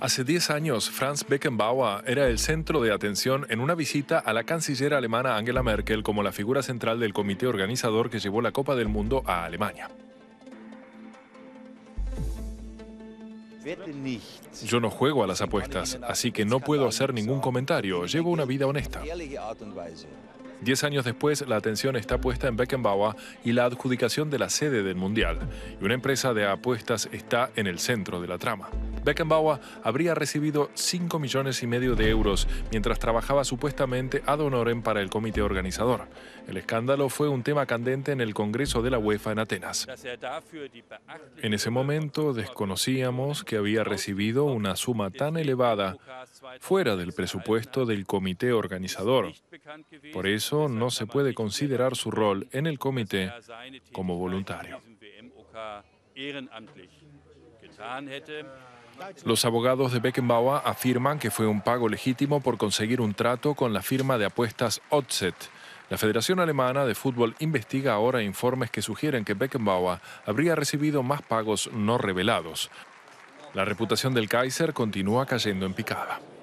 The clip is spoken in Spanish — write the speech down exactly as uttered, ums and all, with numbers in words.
Hace diez años, Franz Beckenbauer era el centro de atención en una visita a la canciller alemana Angela Merkel como la figura central del comité organizador que llevó la Copa del Mundo a Alemania. Yo no juego a las apuestas, así que no puedo hacer ningún comentario. Llevo una vida honesta. Diez años después, la atención está puesta en Beckenbauer y la adjudicación de la sede del Mundial. Y una empresa de apuestas está en el centro de la trama. Beckenbauer habría recibido cinco millones y medio de euros mientras trabajaba supuestamente ad honorem para el comité organizador. El escándalo fue un tema candente en el Congreso de la UEFA en Atenas. En ese momento desconocíamos que había recibido una suma tan elevada fuera del presupuesto del comité organizador. Por eso no se puede considerar su rol en el comité como voluntario. Los abogados de Beckenbauer afirman que fue un pago legítimo por conseguir un trato con la firma de apuestas Oddset. La Federación Alemana de Fútbol investiga ahora informes que sugieren que Beckenbauer habría recibido más pagos no revelados. La reputación del Kaiser continúa cayendo en picada.